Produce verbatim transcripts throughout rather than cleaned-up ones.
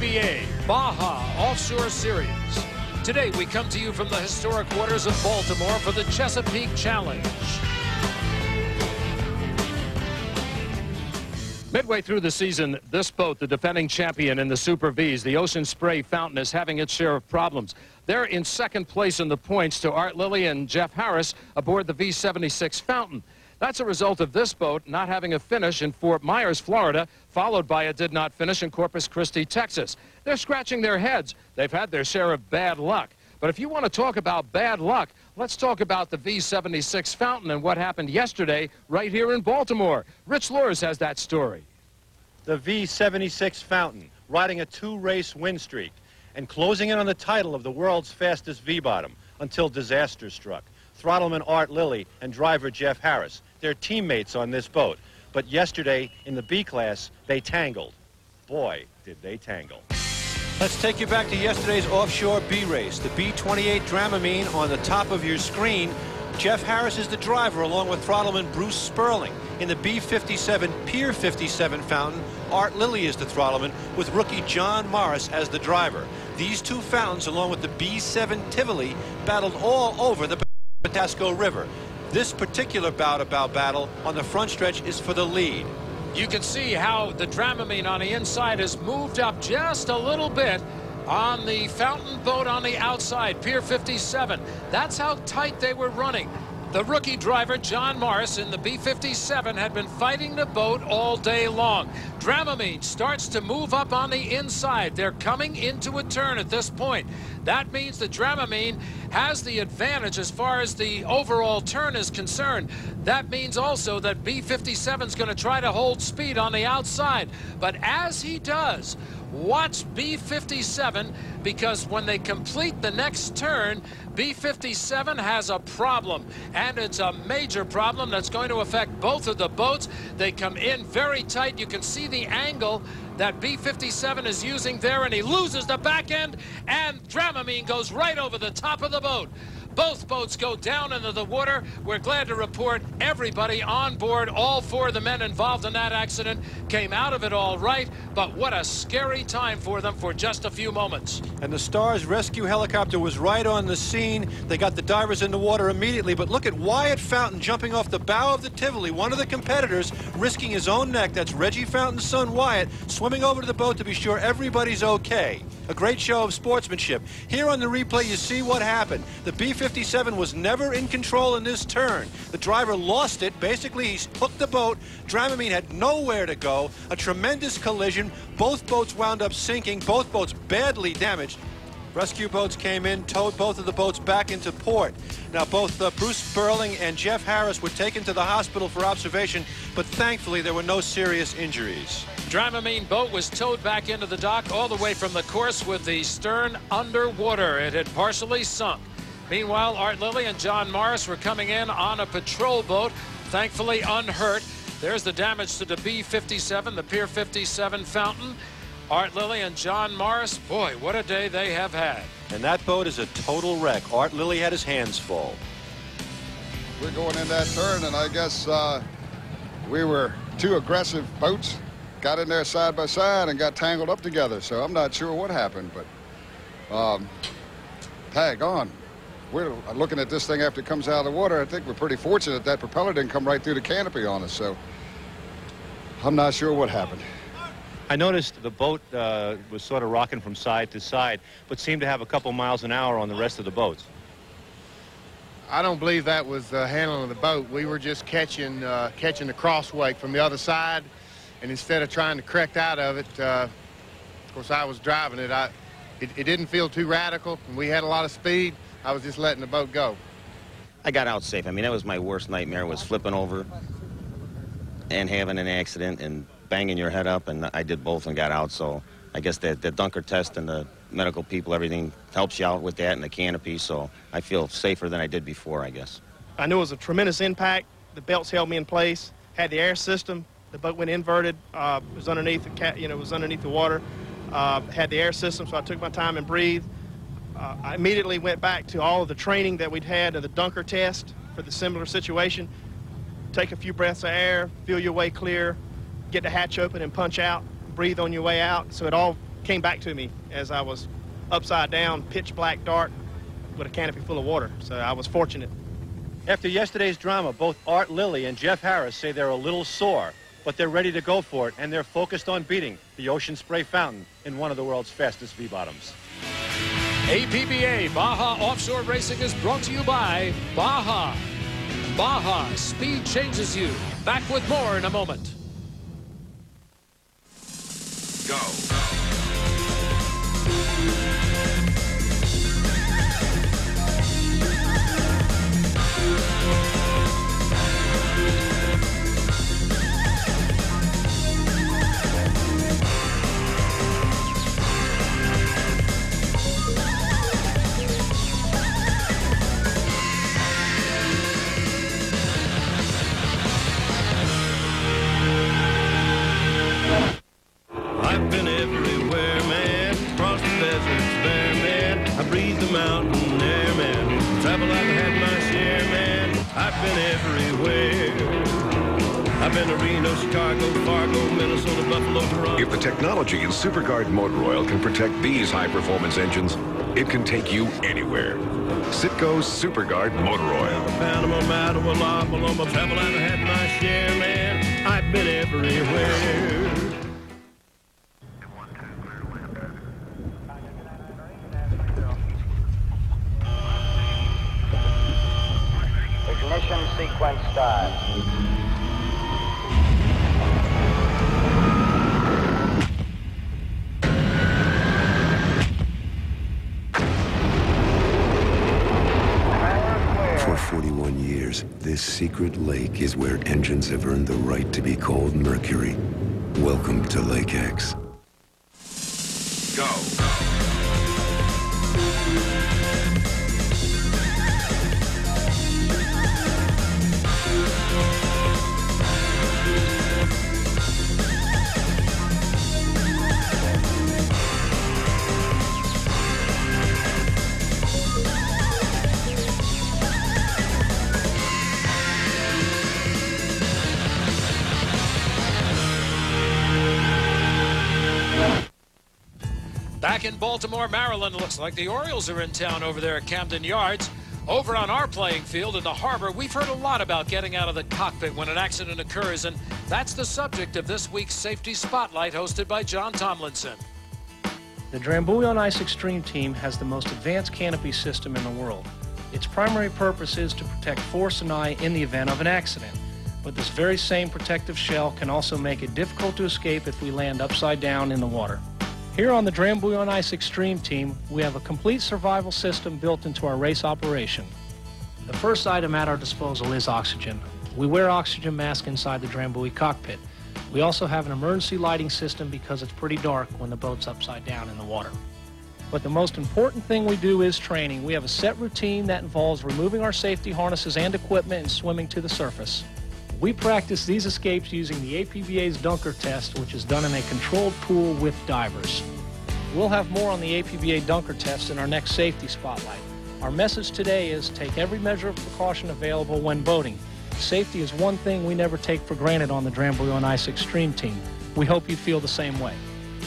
B A Baja Offshore Series. Today we come to you from the historic waters of Baltimore for the Chesapeake Challenge. Midway through the season, this boat, the defending champion in the Super V's, the Ocean Spray Fountain, is having its share of problems. They're in second place in the points to Art Lilly and Jeff Harris aboard the V seventy-six Fountain. That's a result of this boat not having a finish in Fort Myers, Florida, followed by a did not finish in Corpus Christi, Texas. They're scratching their heads. They've had their share of bad luck. But if you want to talk about bad luck, let's talk about the V seventy-six Fountain and what happened yesterday right here in Baltimore. Rich Lors has that story. The V seventy-six Fountain riding a two-race win streak and closing in on the title of the world's fastest V-bottom until disaster struck. Throttleman Art Lilly and driver Jeff Harris, they're teammates on this boat. But yesterday in the B class, they tangled. Boy, did they tangle. Let's take you back to yesterday's offshore B race. The B twenty-eight Dramamine on the top of your screen. Jeff Harris is the driver along with Throttleman Bruce Sperling. In the B fifty-seven Pier fifty-seven Fountain, Art Lilly is the Throttleman with rookie John Morris as the driver. These two fountains, along with the B seven Tivoli, battled all over the Patapsco River. This particular bout about battle on the front stretch is for the lead. You can see how the Dramamine on the inside has moved up just a little bit on the fountain boat on the outside, Pier fifty-seven. That's how tight they were running. The rookie driver, John Morris, in the B fifty-seven had been fighting the boat all day long. Dramamine starts to move up on the inside. They're coming into a turn at this point. That means the Dramamine has the advantage as far as the overall turn is concerned. That means also that B fifty-seven is going to try to hold speed on the outside. But as he does, watch B fifty-seven, because when they complete the next turn, B fifty-seven has a problem, and it's a major problem that's going to affect both of the boats. They come in very tight. You can see the angle that B fifty-seven is using there, and he loses the back end, and Dramamine goes right over the top of the boat. Both boats go down into the water. We're glad to report everybody on board, all four of the men involved in that accident, came out of it all right, but what a scary time for them for just a few moments. And the Stars rescue helicopter was right on the scene. They got the divers in the water immediately, but look at Wyatt Fountain jumping off the bow of the Tivoli, one of the competitors, risking his own neck. That's Reggie Fountain's son, Wyatt, swimming over to the boat to be sure everybody's okay. A great show of sportsmanship. Here on the replay, you see what happened. The B fifty-seven was never in control in this turn. The driver lost it. Basically, he hooked the boat. Dramamine had nowhere to go. A tremendous collision. Both boats wound up sinking. Both boats badly damaged. Rescue boats came in, towed both of the boats back into port. Now, both uh, Bruce Sperling and Jeff Harris were taken to the hospital for observation, but thankfully there were no serious injuries. Dramamine boat was towed back into the dock all the way from the course with the stern underwater. It had partially sunk. Meanwhile, Art Lilly and John Morris were coming in on a patrol boat, thankfully unhurt. There's the damage to the B fifty-seven, the Pier fifty-seven Fountain. Art Lilly and John Morris, boy, what a day they have had. And that boat is a total wreck. Art Lilly had his hands full. We're going in that turn, and I guess uh, we were two aggressive boats, got in there side by side and got tangled up together. So I'm not sure what happened, but um, tag on. We're looking at this thing after it comes out of the water. I think we're pretty fortunate that propeller didn't come right through the canopy on us. So I'm not sure what happened. I noticed the boat uh, was sort of rocking from side to side, but seemed to have a couple miles an hour on the rest of the boats. I don't believe that was the handling of the boat. We were just catching uh, catching the crosswake from the other side, and instead of trying to correct out of it, uh, of course, I was driving it. I, it. It didn't feel too radical, and we had a lot of speed. I was just letting the boat go. I got out safe. I mean, that was my worst nightmare, was flipping over and having an accident and banging your head up, and I did both and got out. So I guess the, the Dunker test and the medical people, everything helps you out with that and the canopy, so I feel safer than I did before, I guess. I knew it was a tremendous impact. The belts held me in place, had the air system. The boat went inverted, uh, was underneath the cat, you know, was underneath the water. Uh, had the air system, so I took my time and breathed. Uh, I immediately went back to all of the training that we'd had of the Dunker test for the similar situation. Take a few breaths of air, feel your way clear, get the hatch open and punch out, breathe on your way out. So it all came back to me as I was upside down, pitch black dark, with a canopy full of water. So I was fortunate. After yesterday's drama, both Art Lilly and Jeff Harris say they're a little sore, but they're ready to go for it, and they're focused on beating the Ocean Spray Fountain in one of the world's fastest V-bottoms. A P B A Baja Offshore Racing is brought to you by Baja. Baja, speed changes you. Back with more in a moment. Go. I've been everywhere, man. Across the deserts bare, man. I breathe the mountain air, man. Travel, I've had my share, man. I've been everywhere. I've been to Reno, Chicago, Fargo, Minnesota, Buffalo, Toronto. If the technology in SuperGuard motor oil can protect these high-performance engines, it can take you anywhere. Citgo's SuperGuard motor oil. Panama, Mattawa, La Paloma. Travel, I've had my share, man. I've been everywhere. Ignition sequence start. For forty-one years, this secret lake is where engines have earned the right to be called Mercury. Welcome to Lake X. Go. Back in Baltimore, Maryland, looks like the Orioles are in town over there at Camden Yards. Over on our playing field in the harbor, we've heard a lot about getting out of the cockpit when an accident occurs, and that's the subject of this week's Safety Spotlight hosted by John Tomlinson. The Drambuie on Ice Extreme team has the most advanced canopy system in the world. Its primary purpose is to protect Force and I in the event of an accident. But this very same protective shell can also make it difficult to escape if we land upside down in the water. Here on the Drambuie on Ice Extreme team, we have a complete survival system built into our race operation. The first item at our disposal is oxygen. We wear oxygen masks inside the Drambuie cockpit. We also have an emergency lighting system because it's pretty dark when the boat's upside down in the water. But the most important thing we do is training. We have a set routine that involves removing our safety harnesses and equipment and swimming to the surface. We practice these escapes using the A P B A's Dunker test, which is done in a controlled pool with divers. We'll have more on the A P B A Dunker test in our next Safety Spotlight. Our message today is take every measure of precaution available when boating. Safety is one thing we never take for granted on the Drambuie on Ice Extreme team. We hope you feel the same way.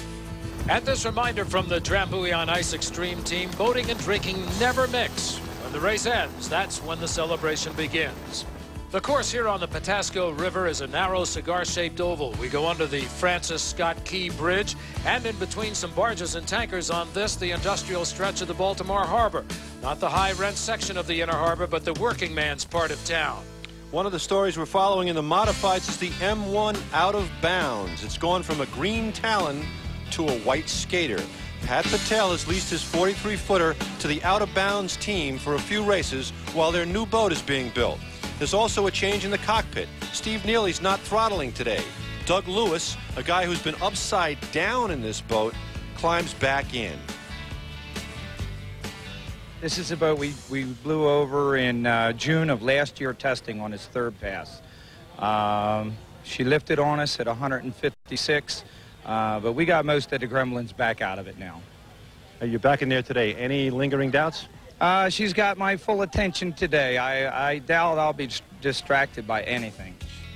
And this reminder from the Drambuie on Ice Extreme team, boating and drinking never mix. When the race ends, that's when the celebration begins. The course here on the Patapsco River is a narrow cigar-shaped oval. We go under the Francis Scott Key Bridge and in between some barges and tankers on this, the industrial stretch of the Baltimore Harbor. Not the high-rent section of the inner harbor, but the working man's part of town. One of the stories we're following in the modifieds is the M one Out of Bounds. It's gone from a green Talon to a white Skater. Pat Patel has leased his forty-three footer to the Out of Bounds team for a few races while their new boat is being built. There's also a change in the cockpit. Steve Neely's not throttling today. Doug Lewis, a guy who's been upside down in this boat, climbs back in. This is a boat we, we blew over in uh, June of last year testing on its third pass. Um, she lifted on us at one hundred fifty-six, uh, but we got most of the gremlins back out of it now. Are you back in there today? Any lingering doubts? Uh, she's got my full attention today. I, I doubt I'll be distracted by anything.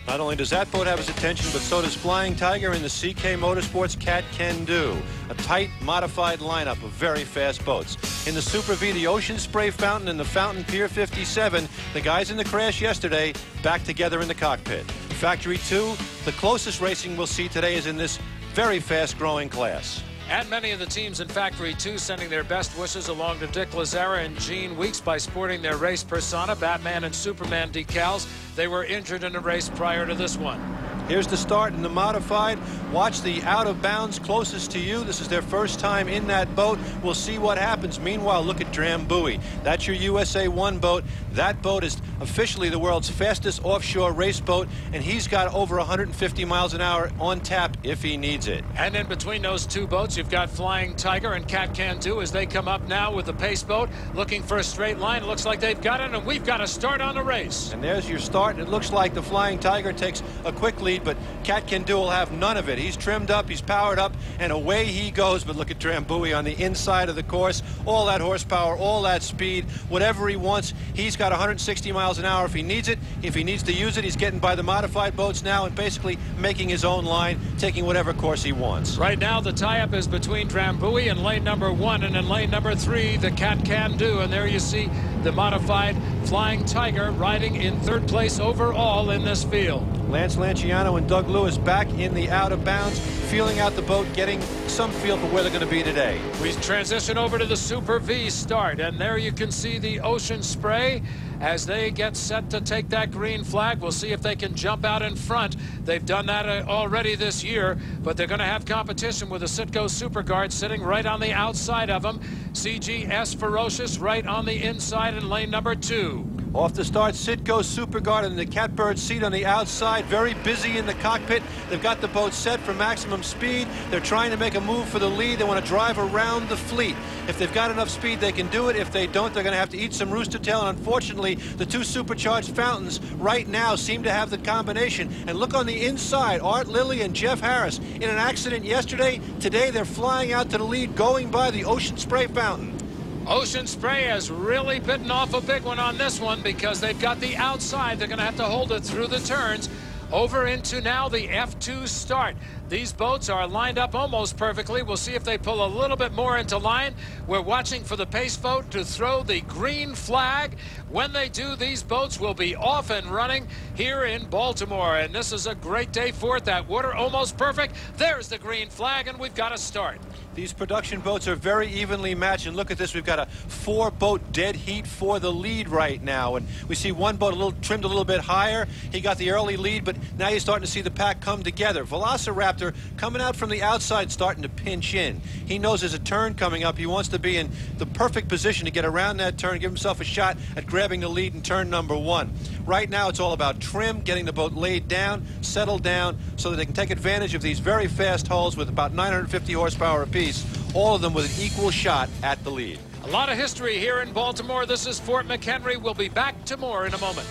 Not only does that boat have his attention, but so does Flying Tiger and the C K Motorsports Cat Can Do. A tight, modified lineup of very fast boats. In the Super V, the Ocean Spray Fountain and the Fountain Pier fifty-seven, the guys in the crash yesterday back together in the cockpit. Factory two, the closest racing we'll see today is in this very fast-growing class. And many of the teams in Factory two sending their best wishes along to Dick Lazzara and Gene Weeks by sporting their race persona, Batman and Superman decals. They were injured in a race prior to this one. Here's the start in the modified. Watch the out of bounds closest to you. This is their first time in that boat. We'll see what happens. Meanwhile, look at Drambuie. That's your U S A one boat. That boat is officially the world's fastest offshore race boat, and he's got over one hundred fifty miles an hour on tap if he needs it. And in between those two boats, you've got Flying Tiger and Cat Can Do as they come up now with the pace boat, looking for a straight line. Looks like they've got it, and we've got a start on the race. And there's your start. It looks like the Flying Tiger takes a quick lead, but Cat Can Do will have none of it. He's trimmed up, he's powered up, and away he goes. But look at Drambuie on the inside of the course. All that horsepower, all that speed, whatever he wants. He's got one hundred sixty miles an hour if he needs it. If he needs to use it, he's getting by the modified boats now and basically making his own line, taking whatever course he wants. Right now, the tie-up is between Drambuie and lane number one, and in lane number three, the Cat Can Do. And there you see the modified Flying Tiger riding in third place overall in this field. Lance Lanciano and Doug Lewis back in the out of bounds, feeling out the boat, getting some feel for where they're going to be today. We transition over to the Super V start, and there you can see the Ocean Spray as they get set to take that green flag. We'll see if they can jump out in front. They've done that uh, already this year, but they're going to have competition with the Citgo Super Guard sitting right on the outside of them. C G S Ferocious right on the inside in lane number two. Off the start, Citgo Super Guard in the catbird seat on the outside, very busy in the cockpit. They've got the boat set for maximum speed. They're trying to make a move for the lead. They want to drive around the fleet. If they've got enough speed, they can do it. If they don't, they're going to have to eat some rooster tail. And unfortunately, the two supercharged fountains right now seem to have the combination. And look on the inside, Art Lilly and Jeff Harris in an accident yesterday. Today, they're flying out to the lead, going by the Ocean Spray Fountain. Ocean Spray has really bitten off a big one on this one because they've got the outside. They're going to have to hold it through the turns. Over into now the F two start. These boats are lined up almost perfectly. We'll see if they pull a little bit more into line. We're watching for the pace boat to throw the green flag. When they do, these boats will be off and running here in Baltimore. And this is a great day for it. That water almost perfect. There's the green flag, and we've got a start. These production boats are very evenly matched, and look at this. We've got a four-boat dead heat for the lead right now, and we see one boat a little trimmed a little bit higher. He got the early lead, but now you're starting to see the pack come together. Velociraptor coming out from the outside, starting to pinch in. He knows there's a turn coming up. He wants to be in the perfect position to get around that turn, give himself a shot at grabbing the lead in turn number one. Right now, it's all about trim, getting the boat laid down, settled down, so that they can take advantage of these very fast hulls with about nine hundred fifty horsepower apiece. All of them with an equal shot at the lead. A lot of history here in Baltimore. This is Fort McHenry. We'll be back to more in a moment.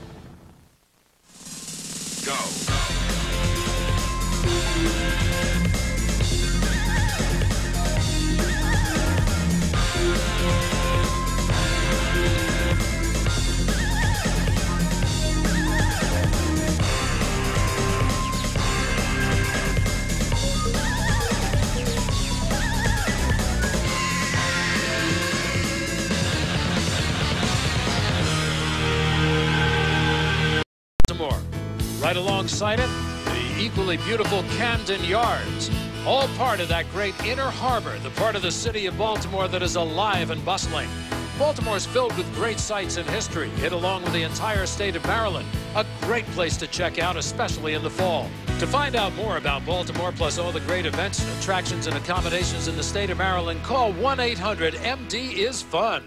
Go. Right alongside it, the equally beautiful Camden Yards, all part of that great inner harbor, the part of the city of Baltimore that is alive and bustling. Baltimore's filled with great sights and history, hit along with the entire state of Maryland. A great place to check out, especially in the fall. To find out more about Baltimore, plus all the great events, attractions, and accommodations in the state of Maryland, call one eight hundred M D is fun.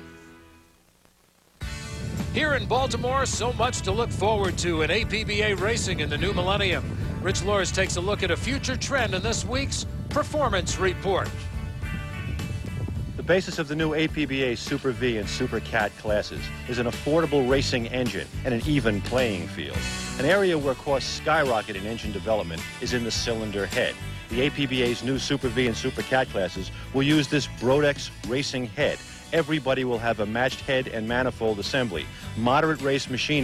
Here in Baltimore, so much to look forward to in A P B A racing in the new millennium. Rich Lors takes a look at a future trend in this week's Performance Report. The basis of the new A P B A Super V and Super Cat classes is an affordable racing engine and an even playing field. An area where costs skyrocket in engine development is in the cylinder head. The A P B A's new Super V and Super Cat classes will use this Brodex racing head. Everybody will have a matched head and manifold assembly, moderate race machining,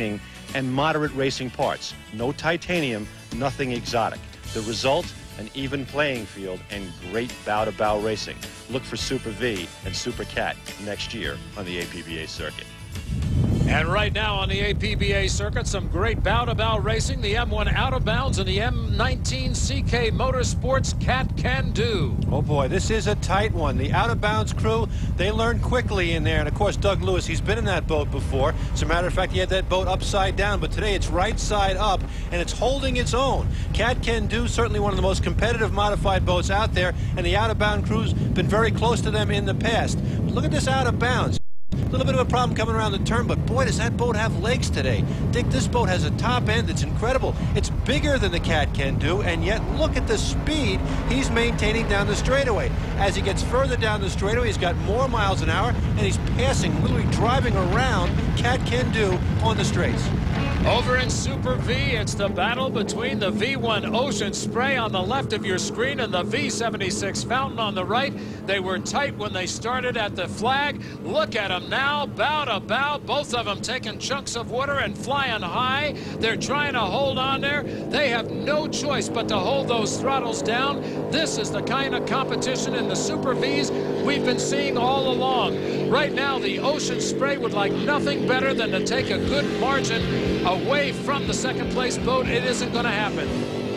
and moderate racing parts. No titanium, nothing exotic. The result, an even playing field and great bow-to-bow racing. Look for Super V and Super Cat next year on the A P B A circuit. And right now on the A P B A circuit, some great bow-to-bow racing. The M one Out of Bounds and the M nineteen C K Motorsports Cat Can Do. Oh boy, this is a tight one. The Out of Bounds crew, they learned quickly in there. And of course, Doug Lewis, he's been in that boat before. As a matter of fact, he had that boat upside down, but today it's right side up, and it's holding its own. Cat Can Do, certainly one of the most competitive modified boats out there, and the Out of Bounds crew's been very close to them in the past. But look at this Out of Bounds. A little bit of a problem coming around the turn, but boy, does that boat have legs today. Dick, this boat has a top end that's incredible. It's bigger than the Cat Can Do, and yet look at the speed he's maintaining down the straightaway. As he gets further down the straightaway, he's got more miles an hour, and he's passing, literally driving around Cat Can Do on the straights. Over in Super V, it's the battle between the V one Ocean Spray on the left of your screen and the V seventy-six Fountain on the right. They were tight when they started at the flag. Look at them now, bow to bow, both of them taking chunks of water and flying high. They're trying to hold on there. They have no choice but to hold those throttles down. This is the kind of competition in the Super Vs we've been seeing all along. Right now, the Ocean Spray would like nothing better than to take a good margin away from the second place boat. It isn't going to happen.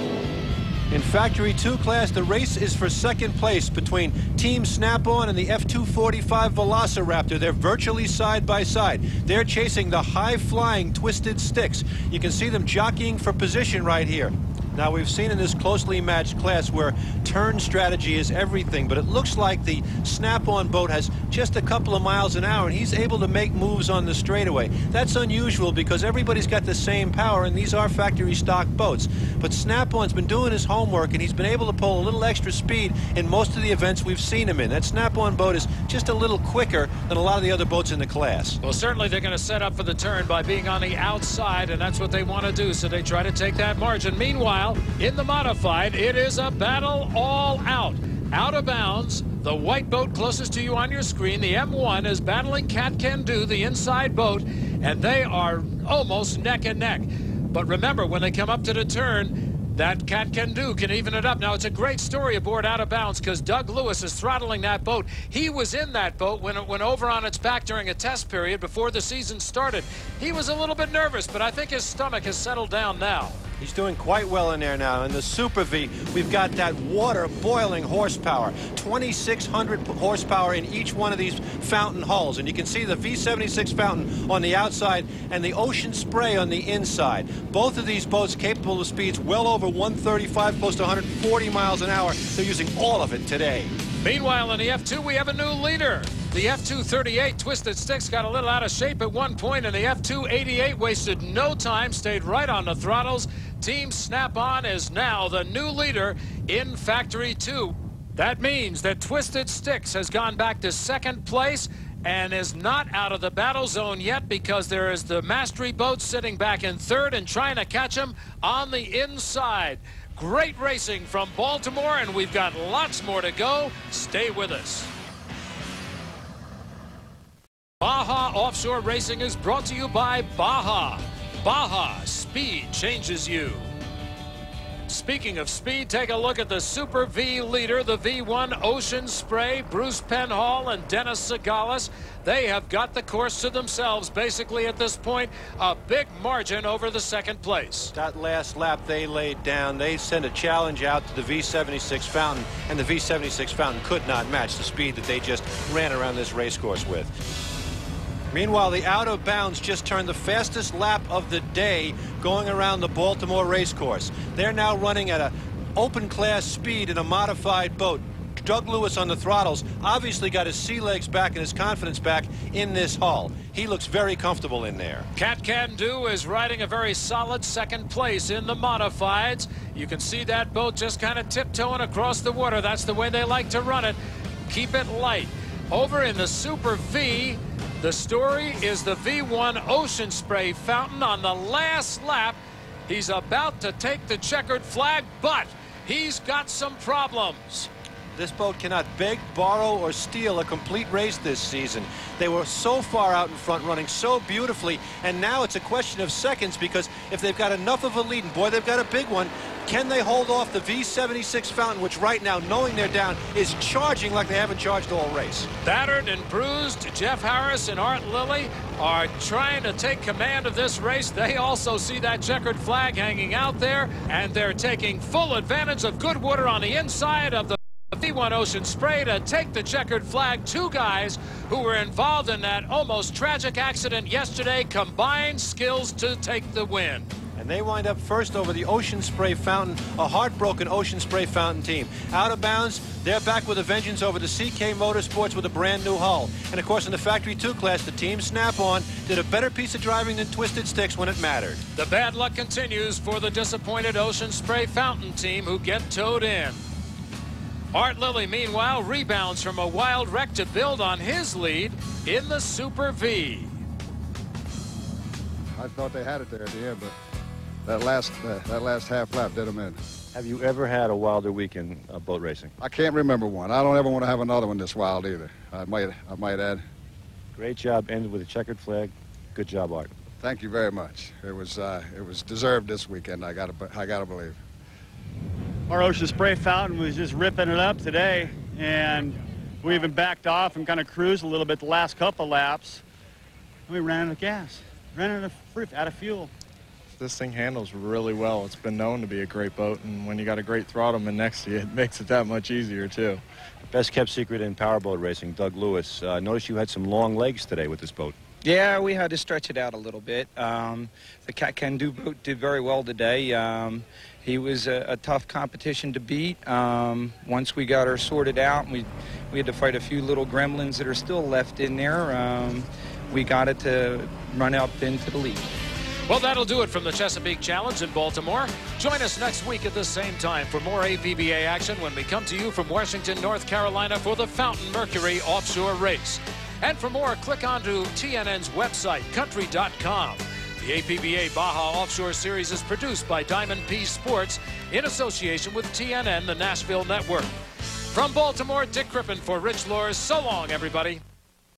In Factory two class, the race is for second place between Team Snap-on and the F two forty-five Velociraptor. They're virtually side by side. They're chasing the high-flying Twisted Sticks. You can see them jockeying for position right here. Now, we've seen in this closely matched class where turn strategy is everything, but it looks like the Snap-on boat has just a couple of miles an hour, and he's able to make moves on the straightaway. That's unusual because everybody's got the same power, and these are factory stock boats. But Snap-on's been doing his homework, and he's been able to pull a little extra speed in most of the events we've seen him in. That Snap-on boat is just a little quicker than a lot of the other boats in the class. Well, certainly they're going to set up for the turn by being on the outside, and that's what they want to do, so they try to take that margin. Meanwhile, in the modified, it is a battle all out. Out of Bounds, the white boat closest to you on your screen, the M one, is battling Cat Can Do, the inside boat, and they are almost neck and neck. But remember, when they come up to the turn, that Cat Can Do can even it up. Now, it's a great story aboard Out of Bounds because Doug Lewis is throttling that boat. He was in that boat when it went over on its back during a test period before the season started. He was a little bit nervous, but I think his stomach has settled down now. He's doing quite well in there now. In the Super V, we've got that water boiling horsepower, twenty-six hundred horsepower in each one of these fountain hulls. And you can see the V seventy-six Fountain on the outside and the Ocean Spray on the inside. Both of these boats capable of speeds well over one thirty-five, close to one hundred forty miles an hour. They're using all of it today. Meanwhile, in the F two, we have a new leader. The F two thirty-eight Twisted Sticks got a little out of shape at one point, and the F two eighty-eight wasted no time, stayed right on the throttles. Team Snap-on is now the new leader in Factory two. That means that Twisted Sticks has gone back to second place and is not out of the battle zone yet because there is the Mastery boat sitting back in third and trying to catch him on the inside. Great racing from Baltimore, and we've got lots more to go. Stay with us. Baja Offshore Racing is brought to you by Baja. Baja, speed changes you. Speaking of speed, take a look at the Super V leader, the V one Ocean Spray, Bruce Penhall and Dennis Segalis. They have got the course to themselves basically at this point, a big margin over the second place. That last lap they laid down, they sent a challenge out to the V seventy-six Fountain, and the V seventy-six Fountain could not match the speed that they just ran around this race course with. Meanwhile, the Out of Bounds just turned the fastest lap of the day going around the Baltimore race course. They're now running at an open class speed in a modified boat. Doug Lewis on the throttles obviously got his sea legs back and his confidence back in this hull. He looks very comfortable in there. Cat Can Do is riding a very solid second place in the modifieds. You can see that boat just kind of tiptoeing across the water. That's the way they like to run it. Keep it light. Over in the Super V, the story is the V one Ocean Spray Fountain on the last lap. He's about to take the checkered flag, but he's got some problems. This boat cannot beg, borrow, or steal a complete race this season. They were so far out in front, running so beautifully, and now it's a question of seconds, because if they've got enough of a lead, and boy, they've got a big one, can they hold off the V seventy-six Fountain, which right now, knowing they're down, is charging like they haven't charged all race? Battered and bruised, Jeff Harris and Art Lilly are trying to take command of this race. They also see that checkered flag hanging out there, and they're taking full advantage of good water on the inside of the V one Ocean Spray to take the checkered flag. Two guys who were involved in that almost tragic accident yesterday combined skills to take the win. And they wind up first over the Ocean Spray Fountain, a heartbroken Ocean Spray Fountain team. Out of bounds, they're back with a vengeance over the C K Motorsports with a brand new hull. And of course, in the Factory two class, the team Snap-on did a better piece of driving than Twisted Sticks when it mattered. The bad luck continues for the disappointed Ocean Spray Fountain team, who get towed in. Art Lilly, meanwhile, rebounds from a wild wreck to build on his lead in the Super V. I thought they had it there at the end, but that last uh, that last half lap did them in. Have you ever had a wilder week in uh, boat racing? I can't remember one. I don't ever want to have another one this wild either. I might I might add. Great job, ended with a checkered flag. Good job, Art. Thank you very much. It was uh, it was deserved this weekend. I gotta I gotta believe. Our Ocean Spray Fountain was just ripping it up today, and we even backed off and kind of cruised a little bit the last couple laps. We ran out of gas, ran out of, out of fuel. This thing handles really well. It's been known to be a great boat, and when you got a great throttle next to you, it makes it that much easier, too. Best kept secret in powerboat racing, Doug Lewis. Uh, noticed you had some long legs today with this boat. Yeah, we had to stretch it out a little bit. Um, the Cat Can Do boat did very well today. Um, he was a, a tough competition to beat. Um, once we got her sorted out, we, we had to fight a few little gremlins that are still left in there. Um, we got it to run up into the lead. Well, that'll do it from the Chesapeake Challenge in Baltimore. Join us next week at the same time for more A P B A action when we come to you from Washington, North Carolina for the Fountain Mercury Offshore Race. And for more, click on to T N N's website, country dot com. The A P B A Baja Offshore Series is produced by Diamond P Sports in association with T N N, the Nashville Network. From Baltimore, Dick Crippen for Rich Lors. So long, everybody.